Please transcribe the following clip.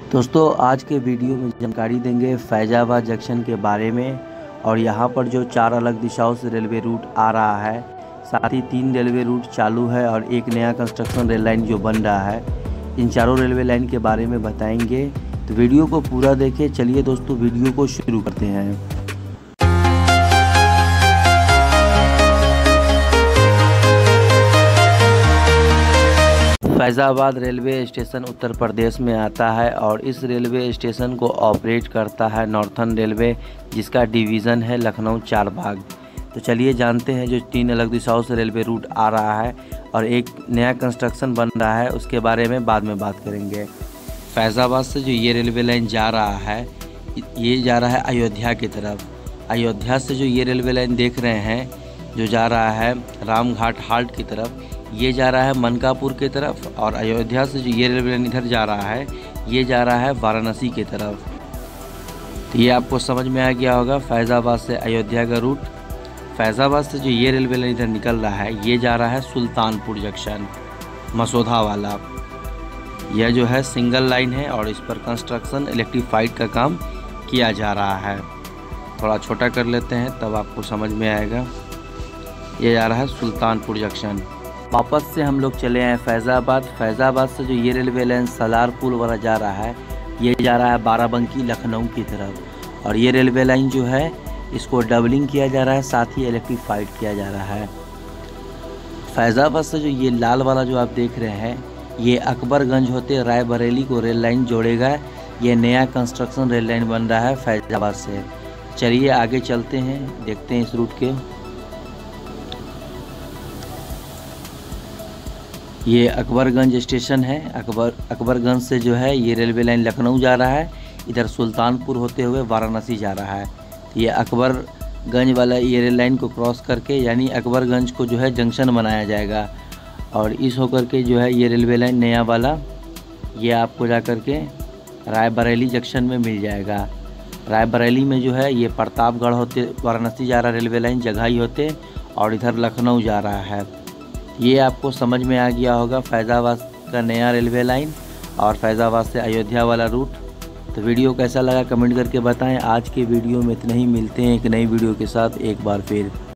दोस्तों आज के वीडियो में जानकारी देंगे फैज़ाबाद जंक्शन के बारे में। और यहाँ पर जो 4 अलग दिशाओं से रेलवे रूट आ रहा है, साथ ही 3 रेलवे रूट चालू है और एक नया कंस्ट्रक्शन रेल लाइन जो बन रहा है, इन चारों रेलवे लाइन के बारे में बताएंगे। तो वीडियो को पूरा देखें। चलिए दोस्तों वीडियो को शुरू करते हैं। फैज़ाबाद रेलवे स्टेशन उत्तर प्रदेश में आता है और इस रेलवे स्टेशन को ऑपरेट करता है नॉर्थर्न रेलवे, जिसका डिवीज़न है लखनऊ चारबाग। तो चलिए जानते हैं जो 3 अलग दिशाओं से रेलवे रूट आ रहा है और एक नया कंस्ट्रक्शन बन रहा है, उसके बारे में बाद में बात करेंगे। फैज़ाबाद से जो ये रेलवे लाइन जा रहा है, ये जा रहा है अयोध्या की तरफ। अयोध्या से जो ये रेलवे लाइन देख रहे हैं जो जा रहा है रामघाट हाल्ट की तरफ, ये जा रहा है मनकापुर की तरफ। और अयोध्या से जो ये रेलवे लाइन इधर जा रहा है, ये जा रहा है वाराणसी की तरफ। तो ये आपको समझ में आ गया होगा फैज़ाबाद से अयोध्या का रूट। फैज़ाबाद से जो ये रेलवे लाइन इधर निकल रहा है, ये जा रहा है सुल्तानपुर जंक्शन मसौदा वाला। यह जो है सिंगल लाइन है और इस पर कंस्ट्रक्शन इलेक्ट्रीफाइड का काम किया जा रहा है। थोड़ा छोटा कर लेते हैं तब आपको समझ में आएगा। ये जा रहा है सुल्तानपुर जंक्शन। वापस से हम लोग चले आए फैज़ाबाद। फैज़ाबाद से जो ये रेलवे लाइन सलार पुल वाला जा रहा है, ये जा रहा है बाराबंकी लखनऊ की तरफ। और ये रेलवे लाइन जो है इसको डबलिंग किया जा रहा है, साथ ही इलेक्ट्रीफाइड किया जा रहा है। फैज़ाबाद से जो ये लाल वाला जो आप देख रहे हैं, ये अकबरगंज होते रायबरेली को रेल लाइन जोड़ेगा। ये नया कंस्ट्रक्शन रेल लाइन बन रहा है फैज़ाबाद से। चलिए आगे चलते हैं, देखते हैं इस रूट के। ये अकबरगंज स्टेशन है। अकबरगंज से जो है ये रेलवे लाइन लखनऊ जा रहा है, इधर सुल्तानपुर होते हुए वाराणसी जा रहा है। तो ये अकबरगंज वाला ये रेल लाइन को क्रॉस करके यानी अकबरगंज को जो है जंक्शन बनाया जाएगा। और इस होकर के जो है ये रेलवे लाइन नया वाला, ये आपको जा कर के रायबरेली जंक्शन में मिल जाएगा। रायबरेली में जो है ये प्रतापगढ़ होते वाराणसी जा रहा रेलवे लाइन जगाई होते और इधर लखनऊ जा रहा है। ये आपको समझ में आ गया होगा फैज़ाबाद का नया रेलवे लाइन और फैज़ाबाद से अयोध्या वाला रूट। तो वीडियो कैसा लगा कमेंट करके बताएं। आज के वीडियो में इतना ही, मिलते हैं एक नई वीडियो के साथ एक बार फिर।